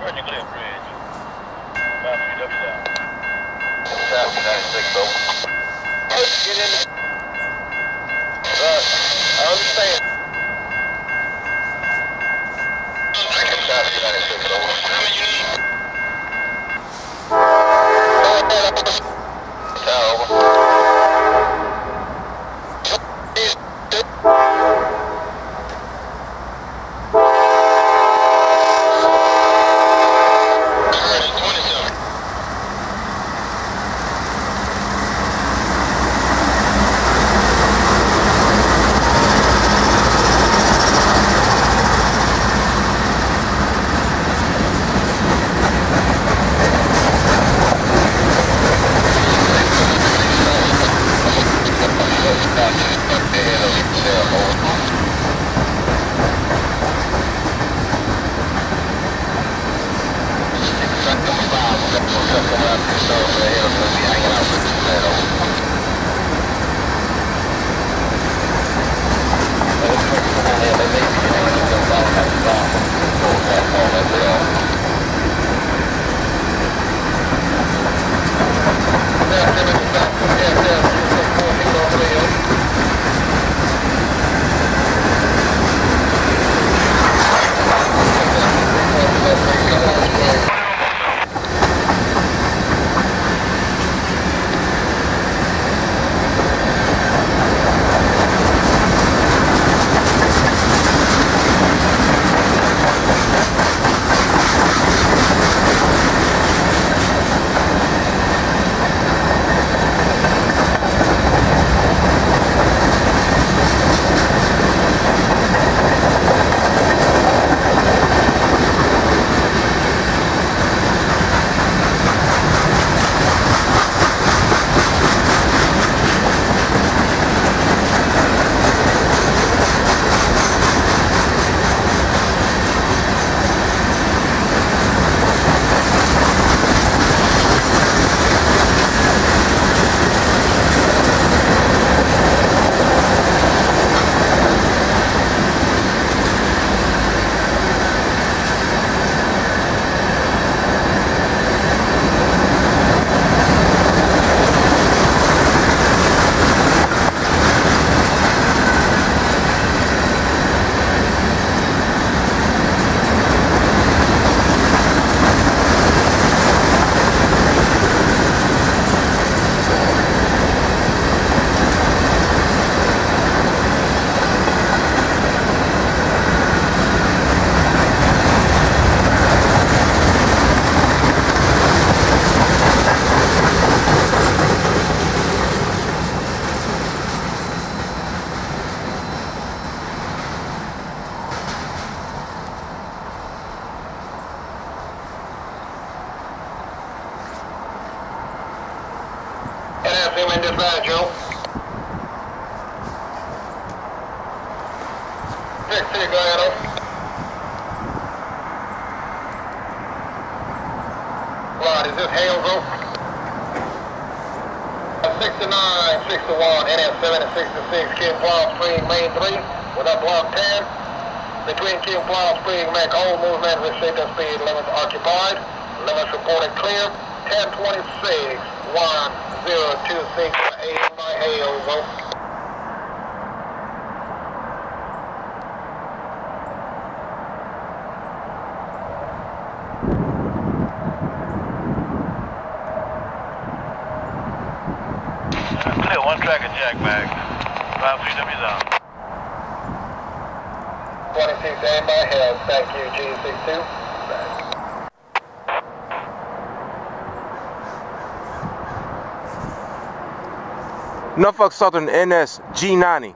Roger, clear bridge. 53W down. Traffic 96 over. Get in the... I understand. Traffic 96 over. How many you need? Tower over. Him in this line, Joe. 6-6, go ahead, over. Rod, is this Hales, over? 69, 61, NS 7 and 66, Kim Plow Spring, Main 3, with up block 10. Between Kim Plow Spring, make all movement, restrict the speed limits occupied. Limits reported clear. 1026, 1026, 8 by Hales, over. Clear, one track at Jack Mag. 53W down. 26 aim by Hales, thank you, G62. Norfolk Southern NS G90.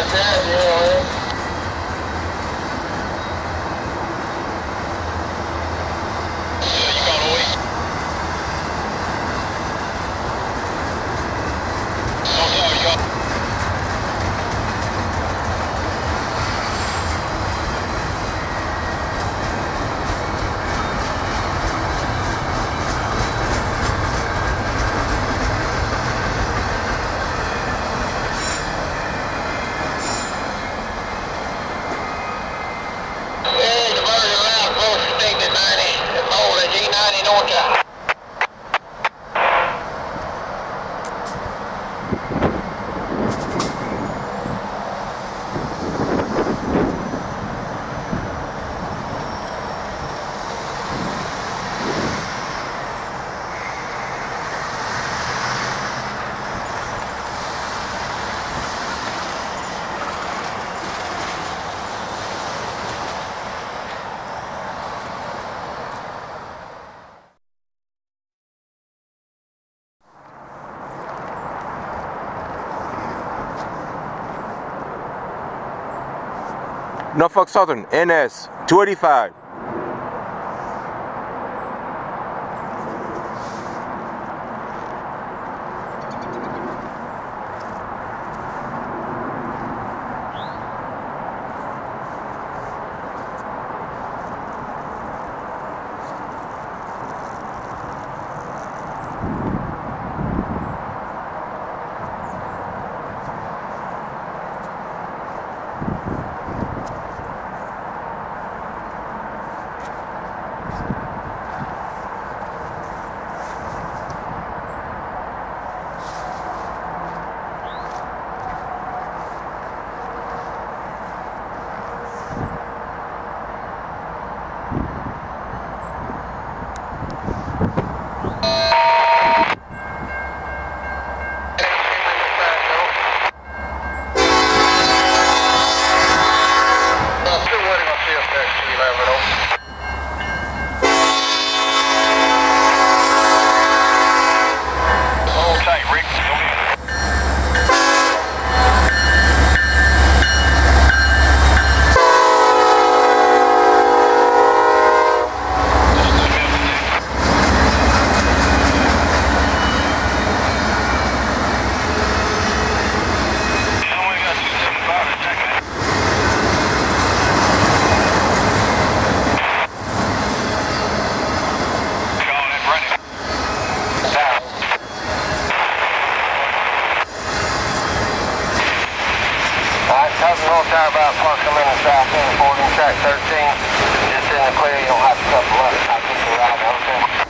Norfolk Southern NS 285. About park them in the south end, boarding track 13. Just in the clear, you don't have to couple up. I'll get you right, okay?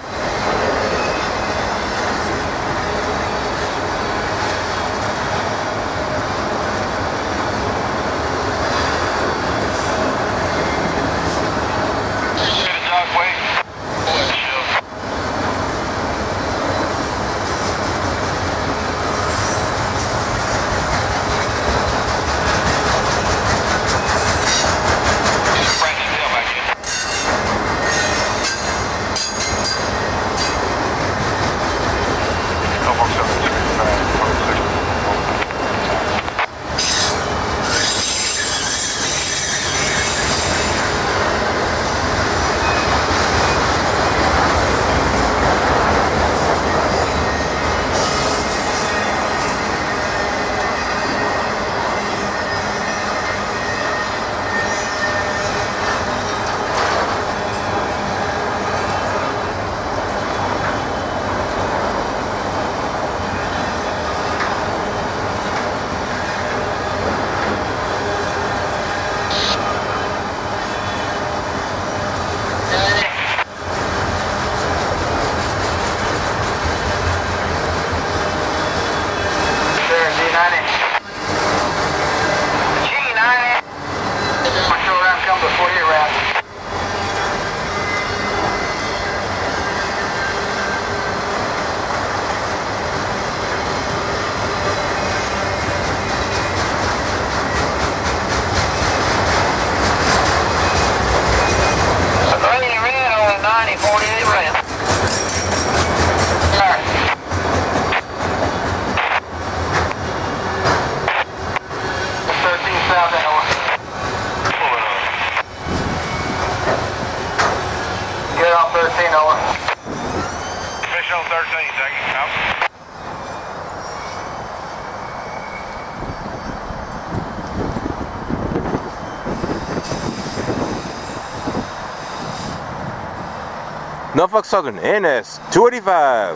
Norfolk Southern NS 285.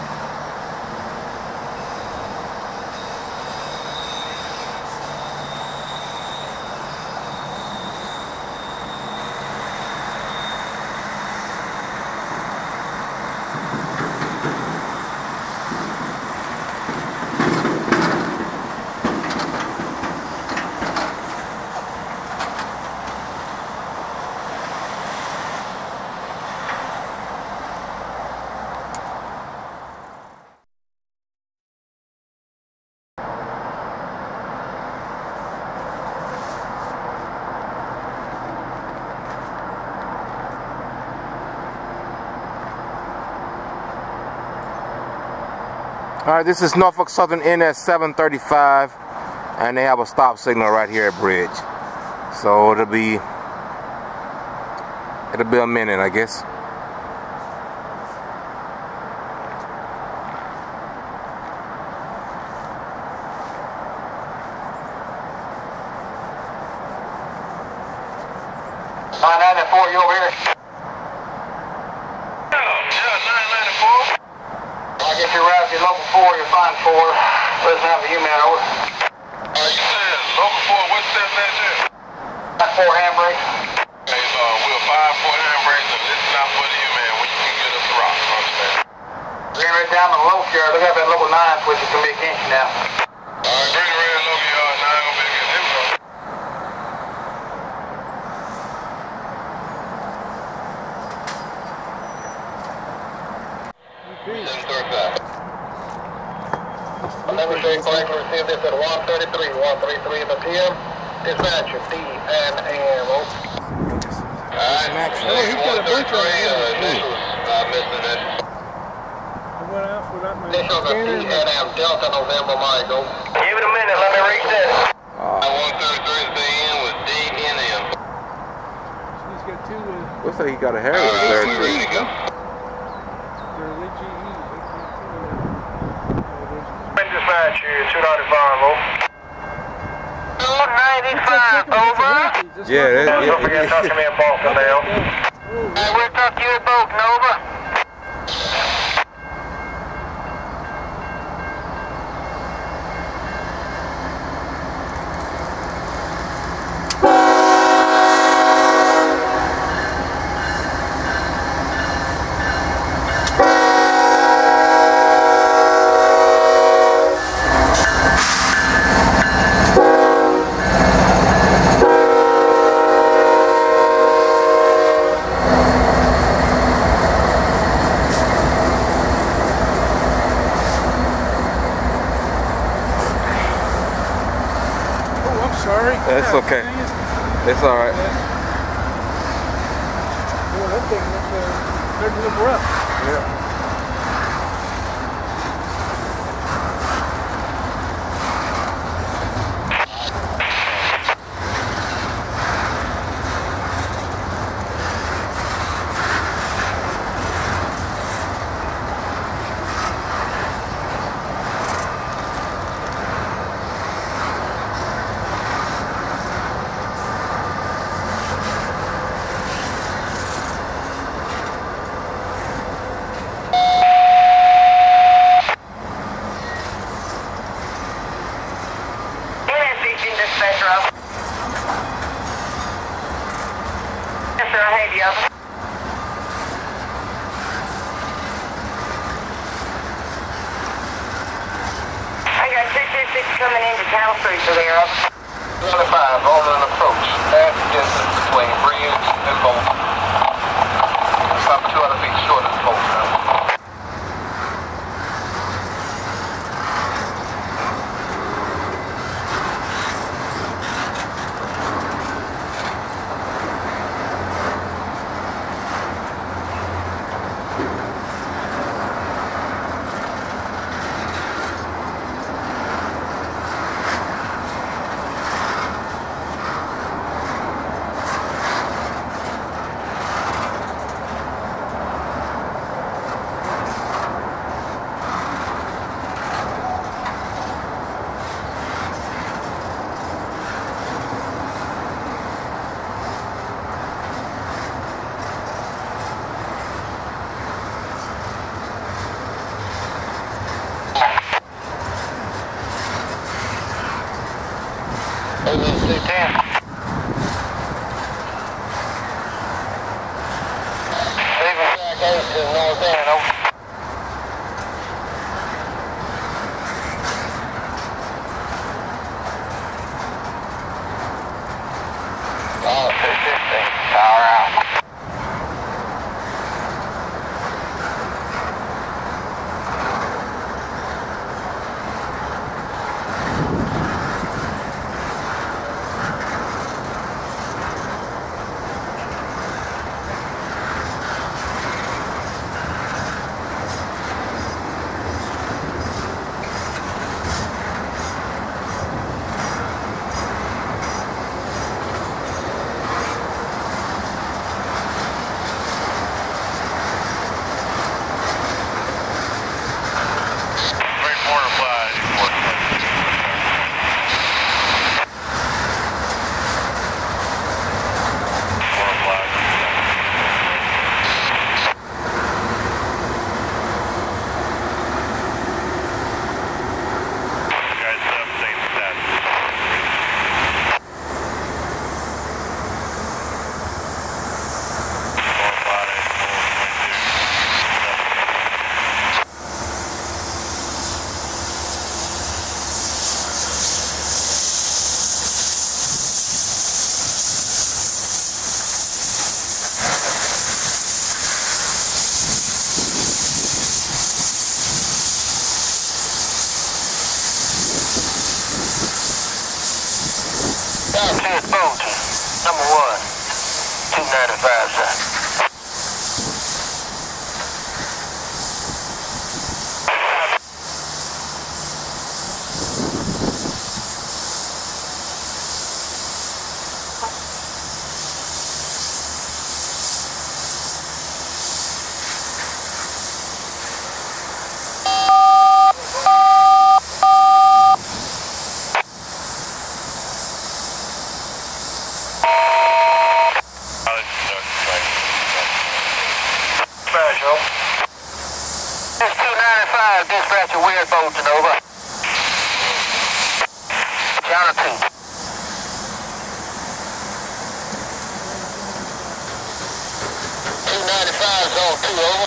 Alright, this is Norfolk Southern NS 735, and they have a stop signal right here at Bridge. So it'll be a minute, I guess. I-94, you over here? I'll get you right to local 4, you'll find 4. Listen up to you, man, over. You said local 4, what's that there? 4 handbrake. Okay, we'll 5-4 handbrakes and listen out for you, man, when you can get us a rock, understand? Bring it right down to the local yard. Look at that local 9 switch, it's gonna be attention now. Alright, bring it right to local yard, now I'm gonna be against him, bro. Let me say, correctly received this at 1:33 in the PM. Dispatcher, D and M. Alright, he's got a bunch of initials, Mr. Ness. Went out without my Initials are D and M, Delta November Michael. Give it a minute, let me read that. 1:33 is the end with D and M. He's got two Looks like he got a Harrier there Ready to too. go. they're GE. Dispatcher, 295, over. 295, over. Yeah, Don't forget to talk to me at Bolton, Dale. We'll talk to you at Bolton, over. Sorry. That's okay. It's alright. Boy, that thing looks a little rough. Yeah. Yes, sir, I have you. I got 226 coming into Town Street for there. 25, on an approach. Pass distance between Bridge and Bolton. About 200 feet short of Bolton. Over 210. Leaving track 8 to the north end, over. Oh, 250. Power out. Number 1, 295, sir. It's 295, dispatcher Weird Bolton, over. Channel 2. 295, zone 2, over.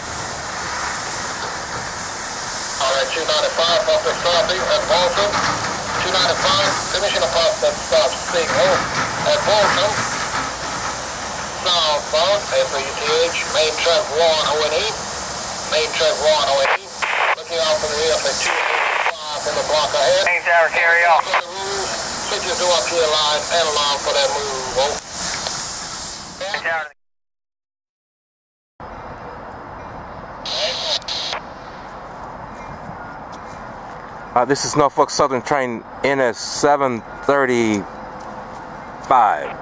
Alright, 295, off the stopping at Bolton. 295, finishing a pop that stop signal at Bolton. Southbound, FUTH, main track 108. Main track 108. Looking out for the rear for 285 in the block ahead. Main tower carry off. Switch your door to your line and allow for that move. Over. This is Norfolk Southern train NS 735.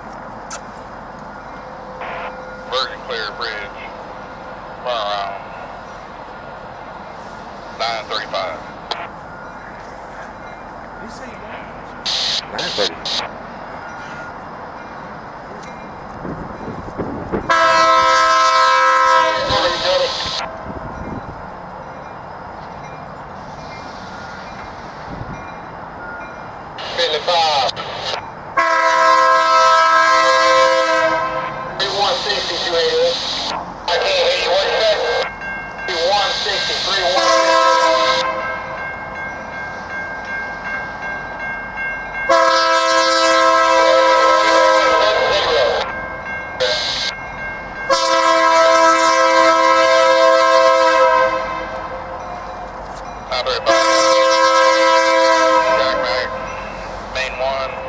Virgin Clear Bridge. Around 935. You say you got 930. Main 1.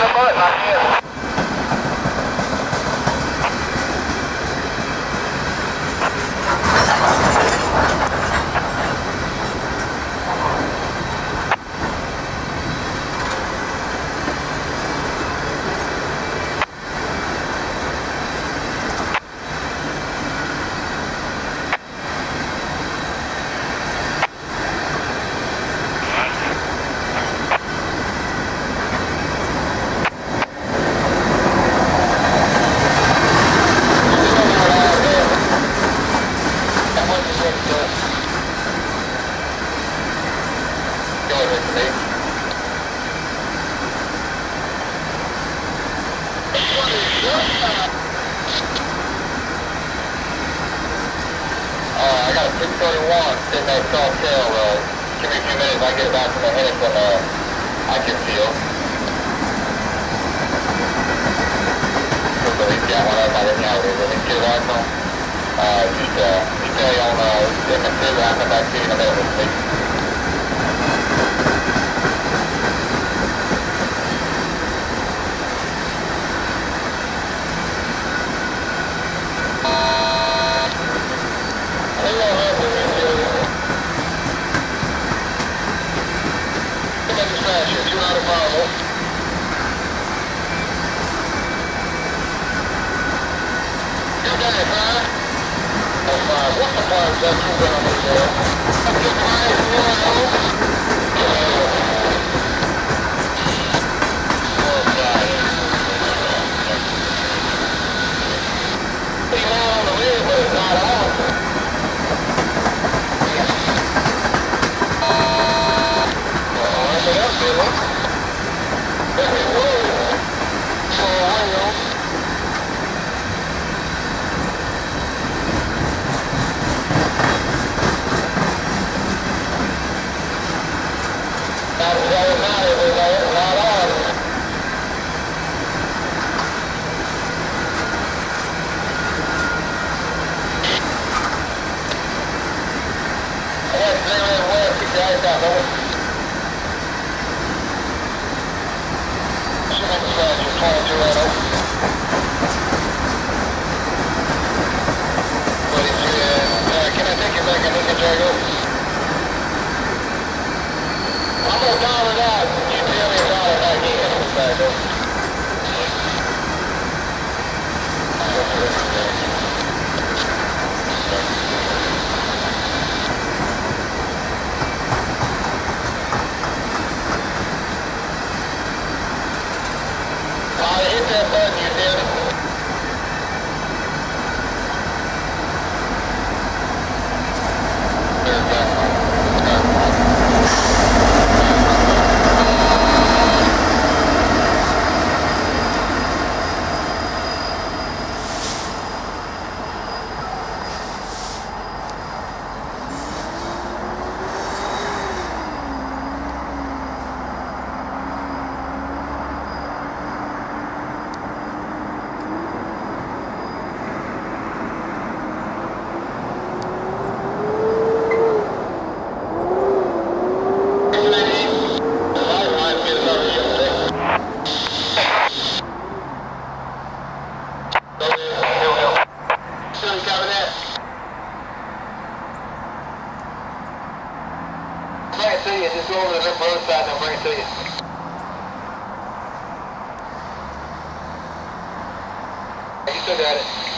the button, I can't. I got a 631 sitting at South Tail. Give me a few minutes, I get it back from the Henderson I can feel. So he's got one up, I didn't know it is. Let me get it back from just stay on MS2, I'll come back to you in a minute. You're out of Bravo. You're back, huh? What's the plan? That's who's on this there. Up to 5-0. He's out on the lead, but it's not on. I'm gonna dial it out. You tell me about it back in. Hit that button, you did it. Bring it to you, just go over to the road side and I'll bring it to you. You still got it.